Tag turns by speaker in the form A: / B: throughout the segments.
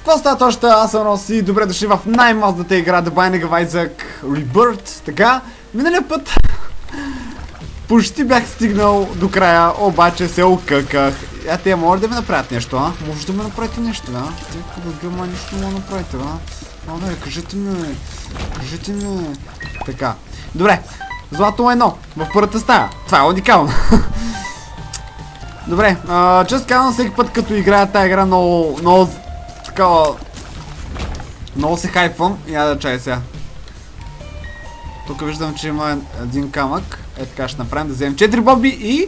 A: Какво става още? Аз съм Роси, добре дошли в най-мазната игра The Binding of Isaac Rebirth. Така, миналия път почти бях стигнал до края, обаче се окъках. А те може да ми направят нещо, а? Може да ми направите нещо, а? Гъма нищо мога да направите, а? Не, кажете ми. Така, добре. Злато едно в първата стая. Това е уникално. Добре, често казвам, всеки път като играя тази игра много такава... Много се хайпвам. Я да чай сега. Тук виждам, че има един камък. Е така ще направим, да вземем 4 бомби и...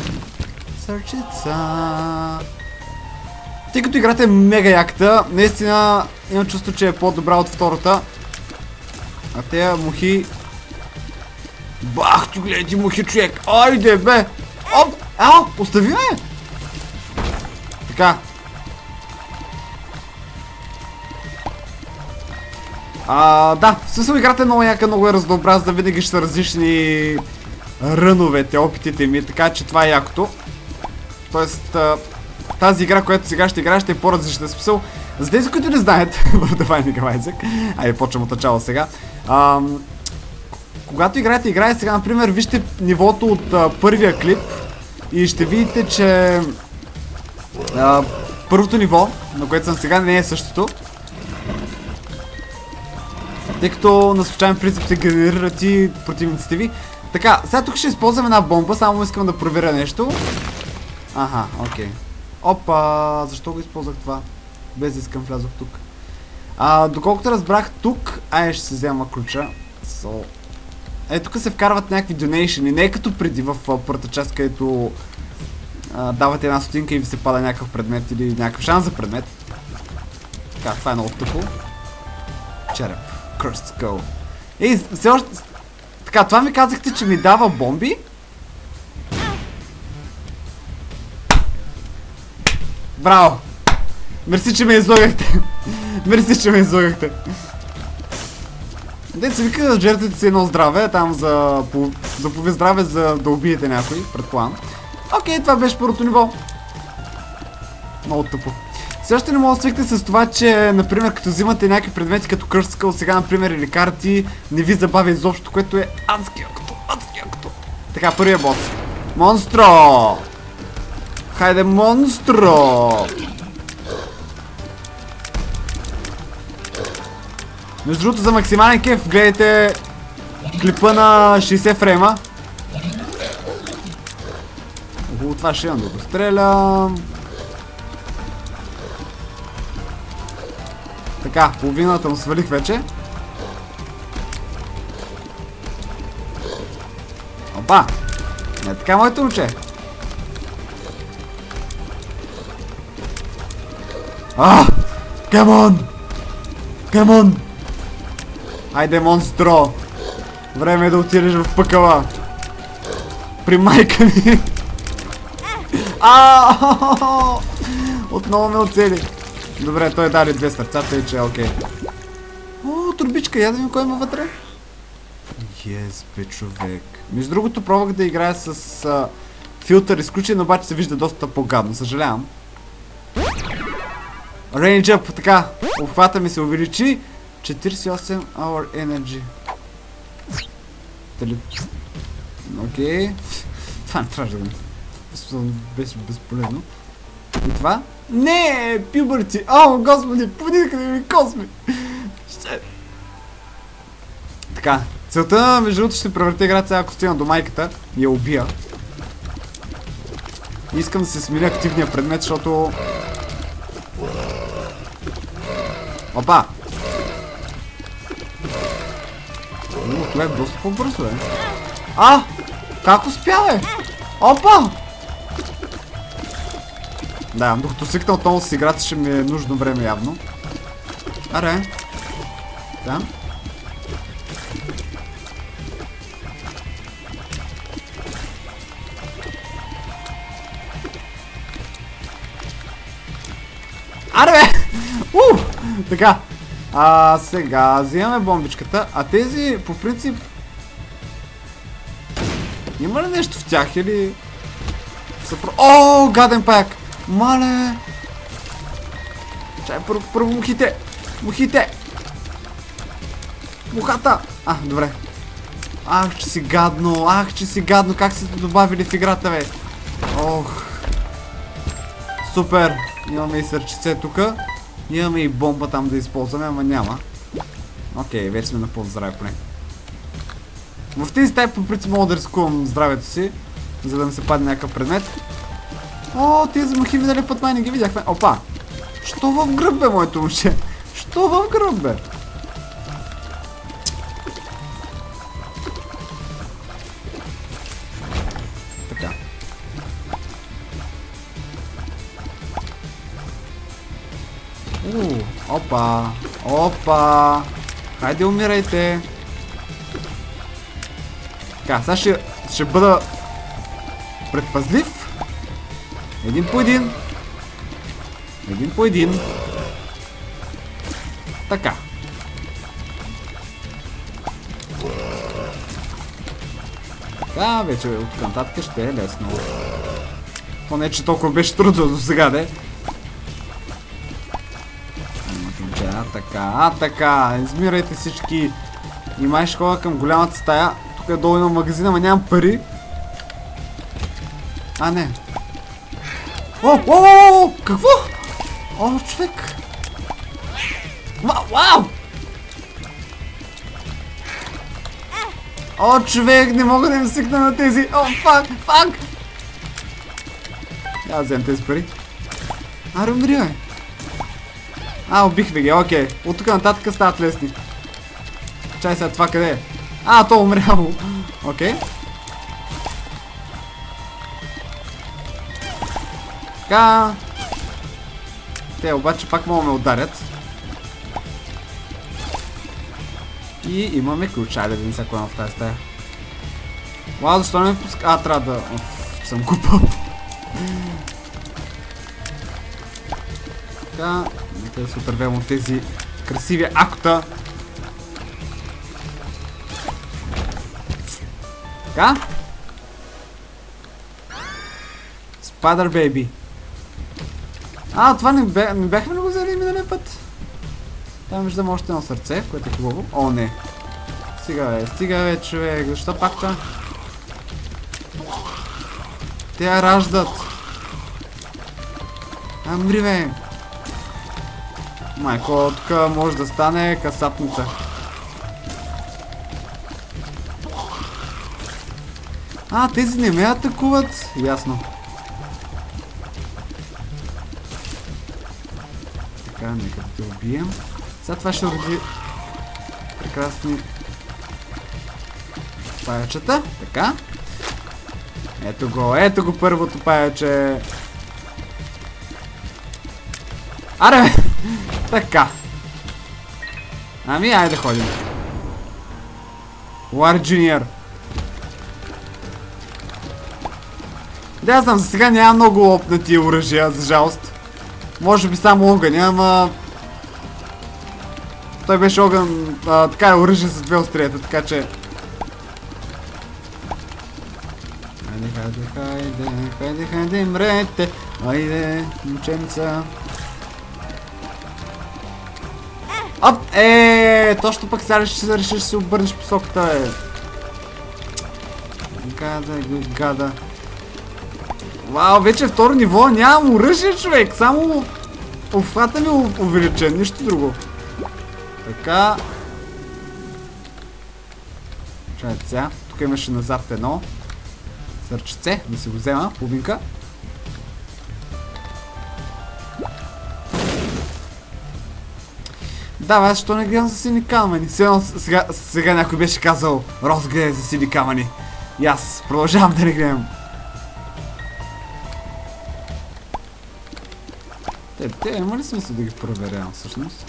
A: Сърчица. Тъй като играта е мега якта, наистина имам чувство, че е по-добра от втората. А тея мухи... Бах, ти гледай ти мухи, човек! Айде бе! Оп! Ау! Остави ме! Така. Да, в смисъл играта е много яка, много е разнообразна, винаги ще са различни ръновете, опитите ми, така че това е якото. Тоест, тази игра, която сега ще играя, ще е по-различна смисъл. За тези, които не знаят в The Binding of Isaac, айде почвам от начало сега. Когато играете сега, например, вижте нивото от първия клип и ще видите, че първото ниво, на което съм сега, не е същото. Тъй като на случайен принцип се генерират и противниците ви. Така, сега тук ще използвам една бомба, само искам да проверя нещо. Аха, окей. Опа, защо го използвах това? Без да искам влязох тук. Доколкото разбрах тук, ще се взема ключа. Тук се вкарват някакви донейшени, не е като преди в първата част, където давате една стотинка и ви се пада някакъв предмет или някакъв шанс за предмет. Така, това е много тъпо. Череп. Cursed Skull. Все още... Така, това ми казахте, че ми дава бомби. Браво! Мерси, че ме излагахте. Мерси, че ме излагахте. Дете се вика да жертвате си едно здраве, там за половин здраве, за да убиете някой, предполагам. Окей, това беше първото ниво. Много тъпо. Все още не мога да свикнете с това, че, например, като взимате някакви предмети като Cursed Skull, сега, например, или карти, не ви забавя изобщо, което е адски якото. Така, първия бос. Монстро! Хайде, монстро! Между другото, за максимален кеф гледайте клипа на 60 фрейма. Това ще имам да го стрелям. Така, половината му свалих вече. Опа! Не така, моето момче. Камон! Айде, монстро! Време е да отидеш в пъкъла. При майка ми. Отново ме оцели. Добре, той даде 2 сърцата и че е окей. Турбичка, я да видим кой има вътре. Бе, човек. Между другото, пробвах да играя с филтър изключен, обаче се вижда доста по-гадно, съжалявам. Range up, така. Обхвата ми се увеличи. 48 hour energy. Окей. Това не трябваше да го... Беше безполезно. И това? Не, пюбърти! Господи, поди къде ми косми! Така, целта, между другото, ще превърте играта сега, ако стигна до майката и я убия. Искам да се смиля активния предмет, защото... Опа! Това е доста по-бързо, е. Как успя, бе? Опа! Да, докато свикна отново с играта, ще ми е нужно време явно. Аре. Да. Аре, бе! Така. Сега взимаме бомбичката, а тези по принцип... Има ли нещо в тях или... Гаден паяк! Мале! Чай, първо мухите! Мухите! Мухата! Добре. Че си гадно, как сте добавили в играта, бе? Ох. Супер! Имаме и сърчице тук. Имаме и бомба там да използваме, ама няма. Окей, вече сме на по-здраве поне. В тези стаи по принцип мога да рискувам здравето си, за да не се падне някакъв предмет. Тези мухи минали път май не ги видяхме. Опа! Що в гръб, бе, моето момче? Що в гръб, бе? Така. Опа! Хайде, умирайте! Така, сега ще бъда предпазлив. Един по един. Така. Така, вече от нататък ще е лесно. Поне, че толкова беше трудно до сега, де. Така. Измирайте всички. И май ще ходя към голямата стая. Тук е долу има магазина, ама нямам пари. Не. Какво? Човек. Вау! Човек, не мога да им стигна на тези. Фак! Я взем тези пари. Умри, бе. Убих ви ги, окей. От тук нататък стават лесни. Чай сега, това къде е? То умряло. Окей. Така. Те обаче пак могат ме ударят. И имаме ключа, да видим всяко едно в тази стая. Защо не ме пуска? Трябва да... съм купал. Така. Нека да се отървем от тези красиви акта. Така. Spider Baby. Това не бяхме ли го взели миналия път? Там виждам още едно сърце, което е хубаво. Не. Стига бе, човек. Защо пак това? Те я раждат. Мри, бе. Майко, тук може да стане касапница. Тези не ме атакуват. Ясно. Така, нека да те убием. Сега това ще роди прекрасни паячета. Така. Ето го първото паяче. Бе! Така. Айде да ходим. War Junior. Да, знам, за сега няма много опнати оръжия, за жалост. Може би само огъня, ама... Той беше огън, така е оръжие с две острията, така че... Хайде, мрете! Айде, момченца! Точно пък сега ще решиш да се обърнеш посоката, бе. Гада. Вече второ ниво, нямам оръжие, човек, само обхвата ми е увеличен, нищо друго. Така. Чакайте сега, тук имаше назад едно сърчице, да си го взема, половинка. Аз защо не гледам за сини камъни? Сега някой беше казал, Рос гледа за сини камъни. И аз продължавам да не гледам. Те има ли смисъл да ги проверявам всъщност?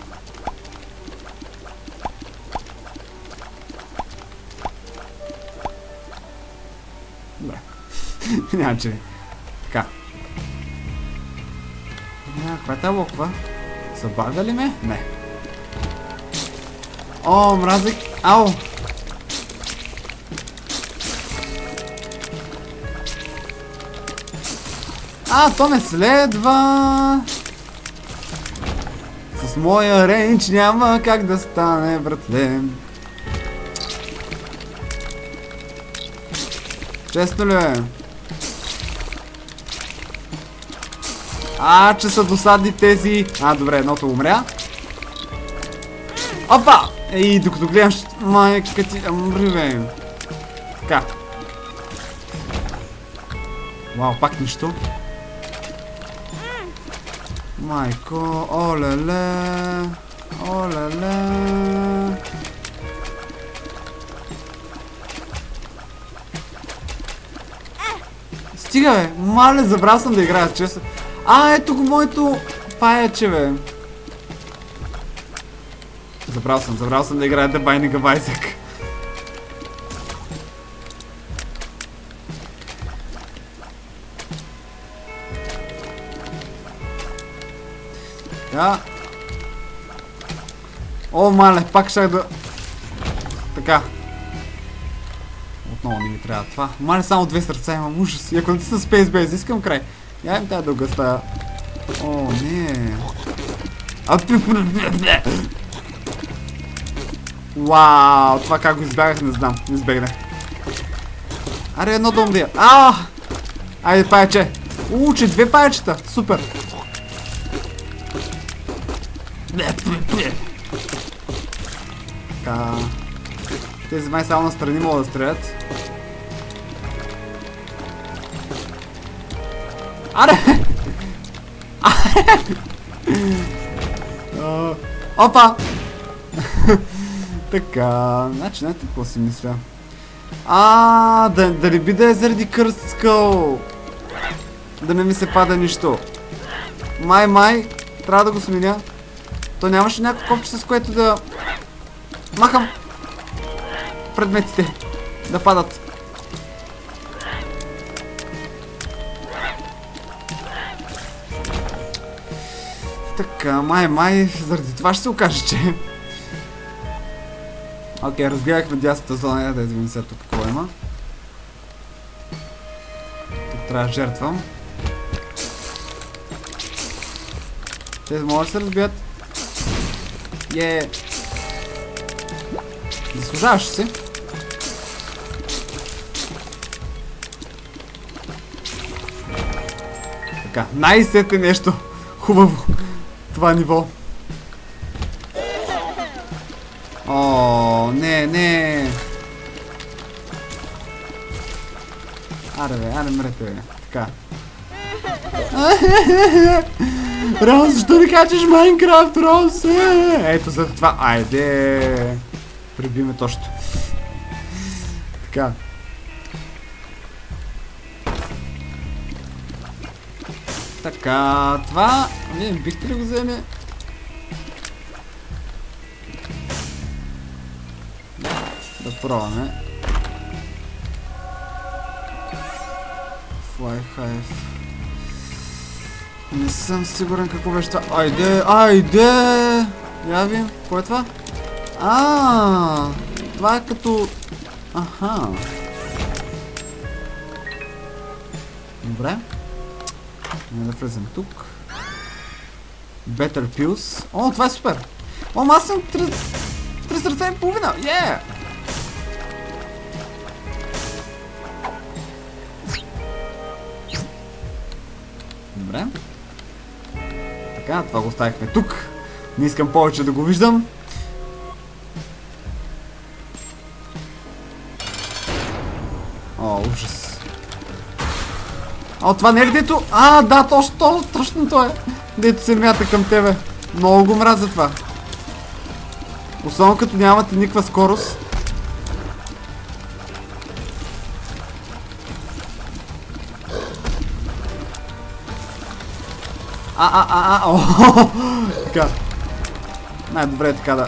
A: Добре. Няма че. Така. Каква е тази локва? Забавя ли ме? Не. Мразик. То ме следва. С моя рейндж няма как да стане, братле. Честно ли е? Че са досадни тези. Добре, едното умря. Опа! Ей, докато гледам, майка ти, бе. Така. Вау, пак нищо. Майко, олеле. Олеле. Стига, бе. Мале, забрал съм да играя, честно. Ето го моето паяче, бе. Забрал съм да играя The Binding of Isaac. О, мале, пак ще да... Така. Отново не ми трябва това. Мале, само 2 сърца имам, ужас. И ако натисна Space Base, искам край. Я им тази дълга стая. О, не. Вау, това как го избягах, не знам. Не избегнах. Аре, едно да умрия. Айде, паяче. Че 2 паячета. Супер. Така. Тези май само настрани могат да стрелят. Аре! Опа! Така, значи знаете какво си мисля. Дали би да е заради Cursed Skull? Да не ми се пада нищо. Май, трябва да го сменя. То нямаше някакво копче, с което да махам предметите да падат. Така, май, заради това ще се окаже, че... Окей, разгледахме дясната зона, да извиним сега тук какво има. Тук трябва да жертвам. Тези могат да се разбият. Заслужаваш си. Така, най-сетне нещо хубаво. Това ниво. О, не. Аре, мрете, бе. Така. Роуз, защо не качеш Майнкрафт, Роуз? Ето за това. Айде. Прибиме точно. Така. Така, това... Вие бихте ли го вземе? Да пробваме. Fly Hive. Не съм сигурен какво беше това. Айде! Я ви, какво е това? Това е като... Аха. Добре. Не да влезем тук. Better Pills. О, това е супер! Аз съм 3 сърца и половина! Добре. Така, това го оставихме тук. Не искам повече да го виждам. О, ужас. Това не е ли дето? Да, точно то е. Дето се мята към тебе. Много го мразя това. Особено като нямате никаква скорост. Така. Най-добре е така да...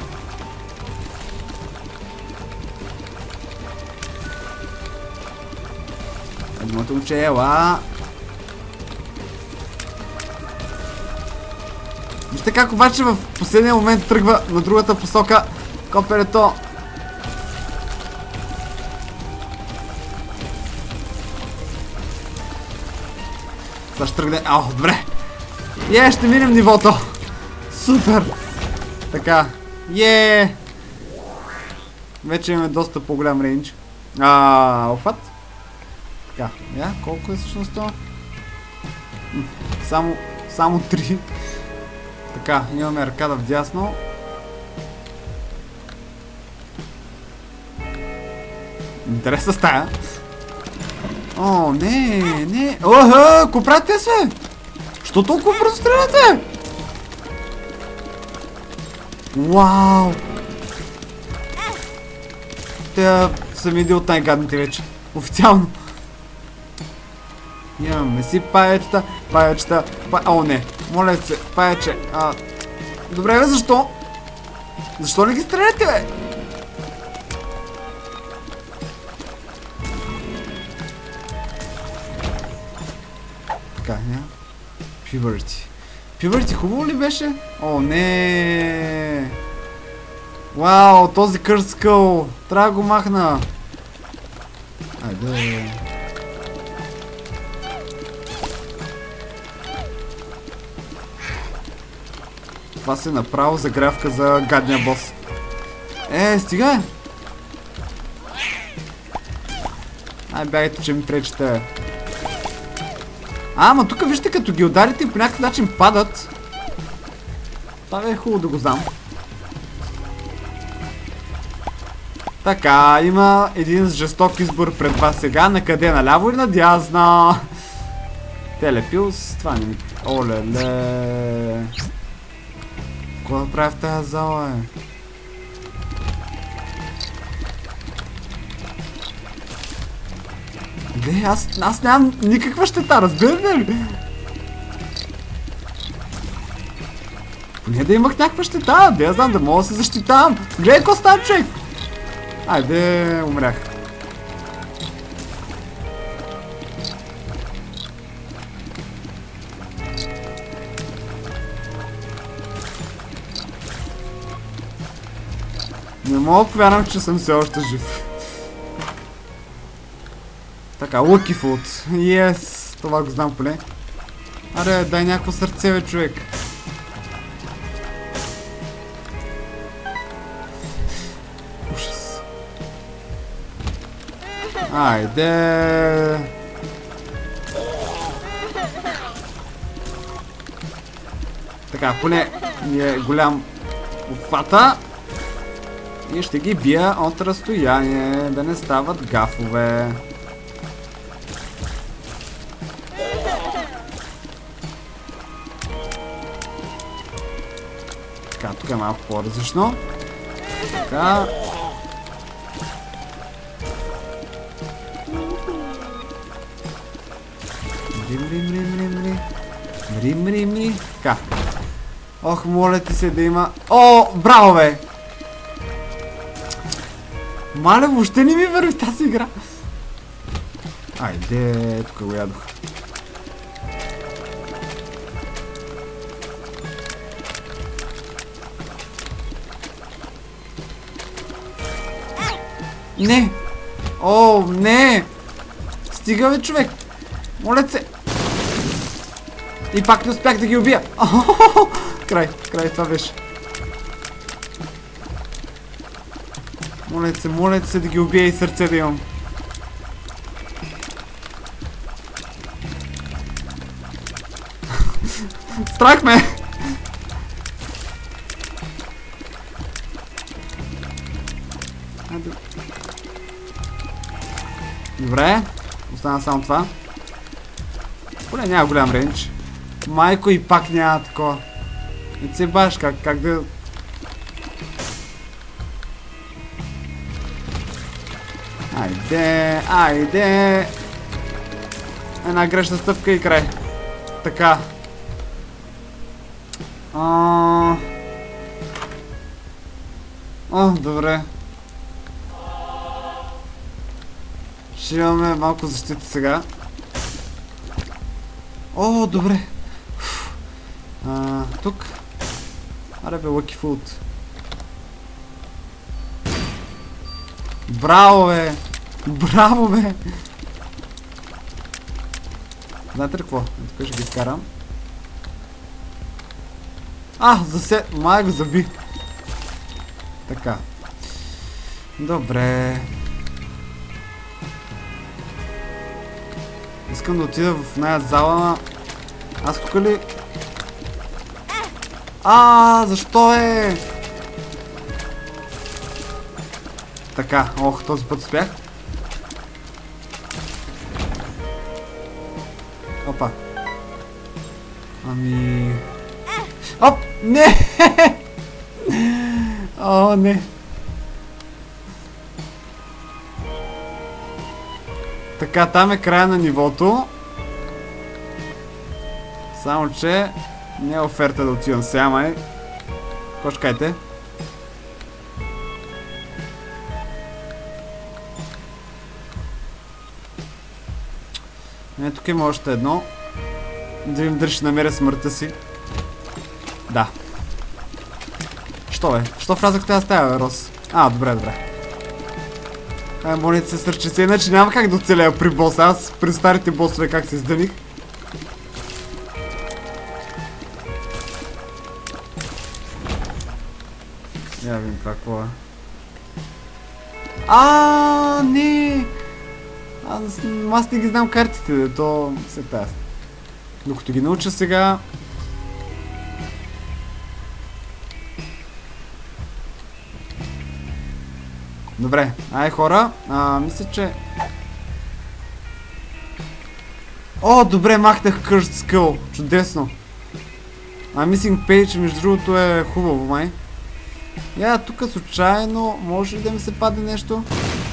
A: Едното момче, ела. Вижте как обаче в последния момент тръгва на другата посока коперето. Сега ще тръгне... добре. Ще минем нивото. Супер. Така. Вече имаме доста по-голям рейндж. Офат. Така, колко е всъщност това? Само 3. Така, имаме аркада вдясно. Интересна стая. О, не. Оха, ко правите се? Що толкова бързо стреляте? Вау! Те съм един от най-гадните вече. Официално. Имаме си паечета. О, не. Моля се, паече. Добре, бе, защо? Защо не ги стреляте, бе? Така, Puberty хубаво ли беше? О, не. Вау, този Curse Skull. Трябва да го махна. Айде. Това се направо загрявка за гадния бос. Стига! Бягайте, че ми пречете. Ама тук вижте, като ги ударите и по някакъв начин падат. Това е хубаво да го знам. Така, има един жесток избор пред вас сега. На къде? Наляво или надясно? Телепилс, това не ми... Оле-ле. Какво да правя в тази зала, аз нямам никаква щета, разбирате ли? Поне да имах някаква щета, да я знам, да мога да се защитавам. Гледай какво става, човек! Айде, умрях. Не мога да повярвам, че съм все още жив. Така, Lucky Food. Yes, това го знам поне. Аре, дай някакво сърце, бе, човек. Ужас. Айде. Така, поне ми е голям обхвата. И ще ги бия от разстояние, да не стават гафове. Така, тук е малко по-различно. Така. Мри. Така. Ох, моля ти се да има... О, браво, бе! Мале, въобще не ми върви тази игра. Айде, тук го ядох. Не! О, не! Стига, бе, човек! Моля се! И пак не успях да ги убия! Край, това беше. Моля се да ги убия и сърце да имам. Страх ме! Добре, остана само това. Поне няма голям рейндж. Майко, и пак няма такова. Не се баш, как да... Айде! Една грешна стъпка и край. Така. Добре. Ще имаме малко защита сега. О, добре. Тук. Аре бе, Lucky Food. Браво, бе! Браво, бе! Знаете ли какво? Тук ще ги изкарам. Май го заби. Така. Добре. Искам да отида в тази зала. Аз тук ли? Защо е? Така, този път успях. Опа. Оп, не! О, не. Така, там е края на нивото. Само, че не е оферта да отивам сега, май. Почкайте. Тук има още едно. Да видим дали ще намеря смъртта си. Да. Що бе? Що влязах в тази стая, бе, Рос? Добре. Молите се сърчица, иначе няма как да оцелея при боса. Аз при старите босове как се издъних. Я видим това какво е. Не! Аз не ги знам картите, то се тази. Докато ги науча сега... Добре, хора, мисля, че... Добре, махнах Cursed Skull, чудесно. Missing Page, между другото е хубаво, май. Тук случайно, може ли да ми се падне нещо?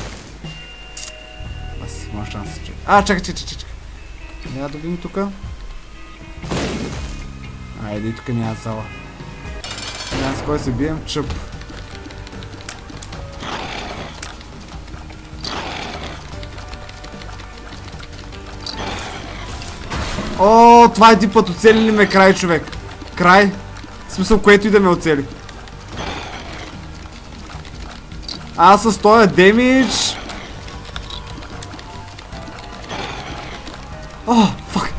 A: Може шанс се чакай. Чакай. Да видим тука. И тук няма зала. С кой се бием? Чъп. Това един път оцели ли ме край, човек? Край? В смисъл, което и да ме оцели. С този демидж. Фак.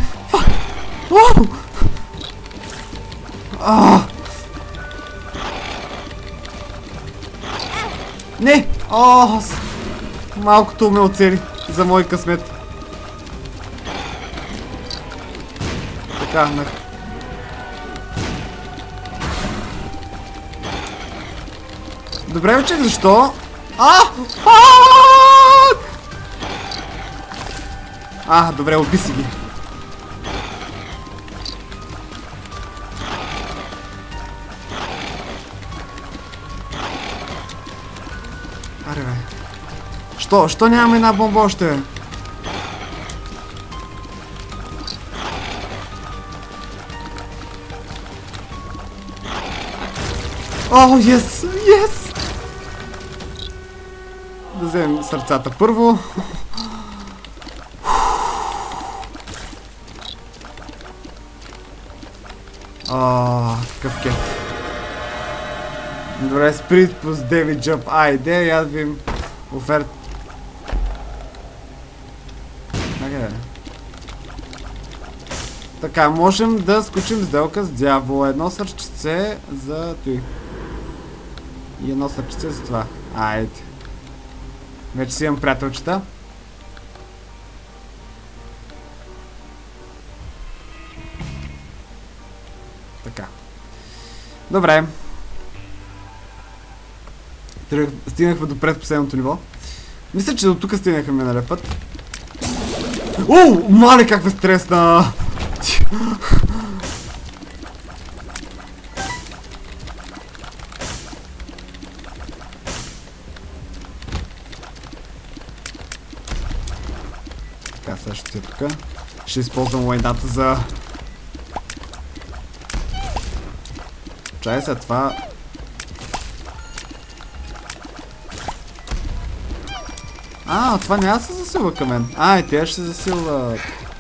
A: Не! Малкото ме оцели за мой късмет. Така, Добре, вече защо? Добре, уби си ги. Аре, бе. Що нямаме една бомба още, бе? Yes! Да вземем сърцата първо. Какъв кеф. Добре, сприт плюс 9 джъмп. Айде, я да видим оферт. Така, можем да скочим сделка с дявола. Едно сърчице за той. И едно сърчице за това. Айде. Вече си имам приятелчета. Така. Добре. Стигнахме до предпоследното ниво. Мисля, че до тук стигнахме миналия път. Мале, как ме стресна! Така, сега ще е тук. Ще използвам лайната за... Чай след това... Това няма да се засилва към мен. И те ще се засилват.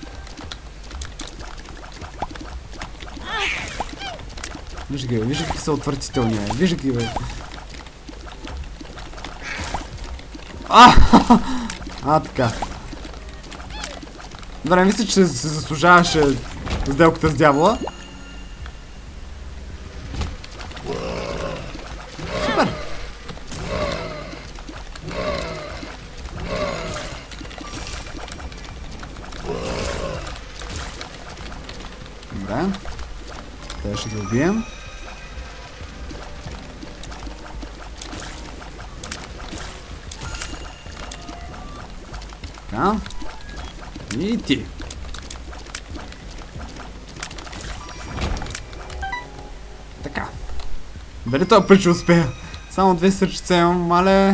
A: Виж ги, виж какви са отвратителни, виж ги, бе. Така. Добре, мисля, че се заслужаваше сделката с дявола. Супер! ще ги убием. Така. И ти. Така. Дали това път ще успея? Само 2 сърчица имам, мале.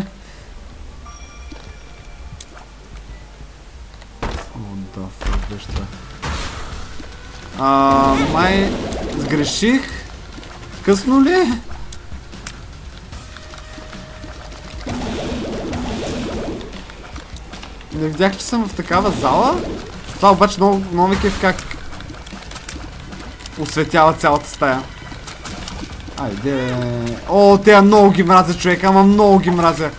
A: Май сгреших. Късно ли? Не видях, че съм в такава зала. Това обаче много ме кеф как осветява цялата стая. Айде. О, тея много ги мразя, човек, ама много ги мразя.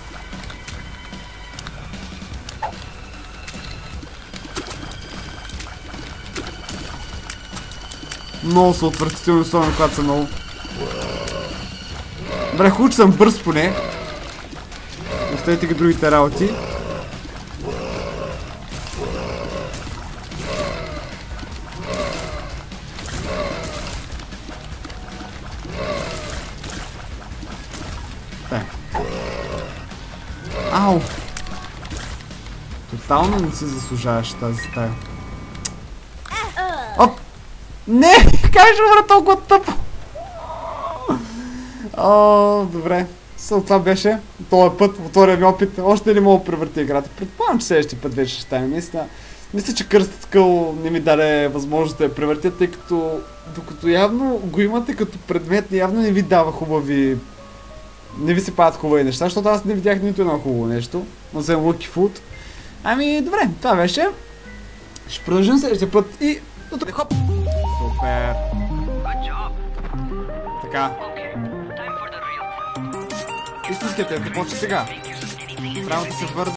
A: Много са отвратителни, особено когато са много. Добре, хубаво, че съм бърз поне. Оставете ги другите работи. Ау! Тотално не си заслужаваш тази стая. Оп! Не! Как ще бъда толкова тъпо? О, добре. Това беше. Това път, втория ми опит. Още не мога да превърти играта. Предполагам, че следващия път вече ще стане. Мисля, че Кръстът Скъл не ми даде възможност да я превъртя, тъй като докато явно го имате като предмет, явно не ви дава хубави... Не ви се падат хубави неща, защото аз не видях нито едно хубаво нещо. Освен Lucky Food. Ами, добре, това беше. Ще продължим следващия път и... Хоп! Супер! Така. Истинският е, да почне сега. Трябва да се върна.